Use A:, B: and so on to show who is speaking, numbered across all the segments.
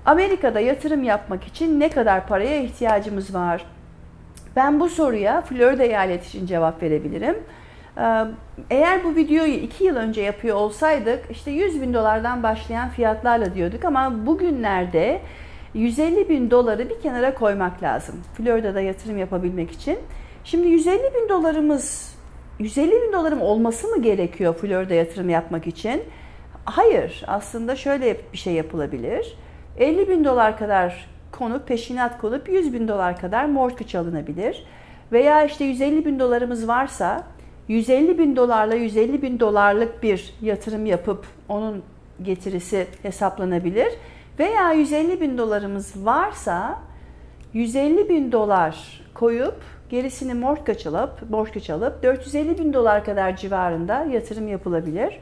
A: Amerika'da yatırım yapmak için ne kadar paraya ihtiyacımız var? Ben bu soruya Florida eyaleti için cevap verebilirim. Eğer bu videoyu 2 yıl önce yapıyor olsaydık işte 100 bin dolardan başlayan fiyatlarla diyorduk ama bugünlerde 150 bin doları bir kenara koymak lazım Florida'da yatırım yapabilmek için. Şimdi 150 bin dolarım olması mı gerekiyor Florida yatırım yapmak için? Hayır, aslında şöyle bir şey yapılabilir. 50 bin dolar kadar peşinat konup 100 bin dolar kadar mortgage alınabilir. Veya işte 150 bin dolarımız varsa 150 bin dolarla 150 bin dolarlık bir yatırım yapıp onun getirisi hesaplanabilir. Veya 150 bin dolarımız varsa 150 bin dolar koyup gerisini mortgage alıp 450 bin dolar kadar civarında yatırım yapılabilir.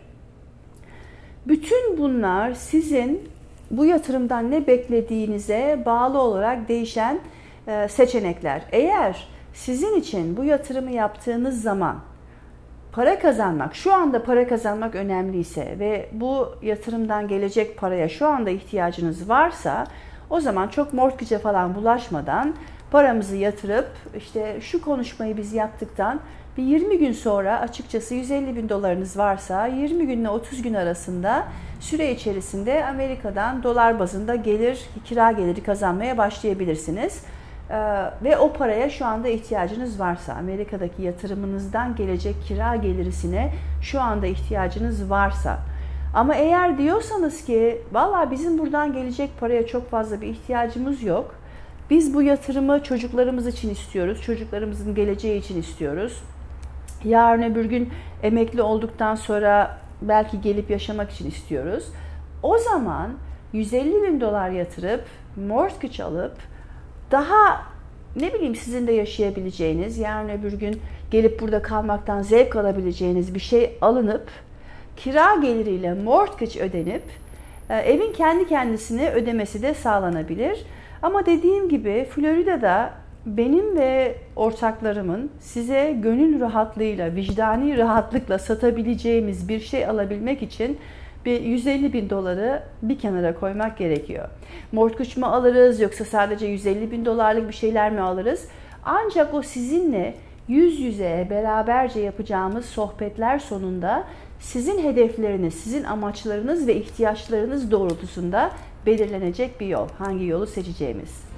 A: Bütün bunlar sizin bu yatırımdan ne beklediğinize bağlı olarak değişen seçenekler. Eğer sizin için bu yatırımı yaptığınız zaman şu anda para kazanmak önemliyse ve bu yatırımdan gelecek paraya şu anda ihtiyacınız varsa o zaman çok mortgage'e falan bulaşmadan paramızı yatırıp işte şu konuşmayı biz yaptıktan bir 20 gün sonra açıkçası 150 bin dolarınız varsa 20 günle 30 gün arasında süre içerisinde Amerika'dan dolar bazında kira geliri kazanmaya başlayabilirsiniz. Ve o paraya şu anda ihtiyacınız varsa, Amerika'daki yatırımınızdan gelecek kira gelirisine şu anda ihtiyacınız varsa. Ama eğer diyorsanız ki vallahi bizim buradan gelecek paraya çok fazla bir ihtiyacımız yok. Biz bu yatırımı çocuklarımız için istiyoruz, çocuklarımızın geleceği için istiyoruz. Yarın öbür gün emekli olduktan sonra belki gelip yaşamak için istiyoruz. O zaman 150 bin dolar yatırıp, mortgage alıp, daha sizin de yaşayabileceğiniz, yarın öbür gün gelip burada kalmaktan zevk alabileceğiniz bir şey alınıp, kira geliriyle mortgage ödenip, evin kendi kendisine ödemesi de sağlanabilir. Ama dediğim gibi Florida'da benim ve ortaklarımın size gönül rahatlığıyla, vicdani rahatlıkla satabileceğimiz bir şey alabilmek için bir 150 bin doları bir kenara koymak gerekiyor. Mortgage mu alırız yoksa sadece 150 bin dolarlık bir şeyler mi alırız? Ancak o sizinle yüz yüze beraberce yapacağımız sohbetler sonunda sizin hedefleriniz, sizin amaçlarınız ve ihtiyaçlarınız doğrultusunda belirlenecek bir yol. Hangi yolu seçeceğimiz?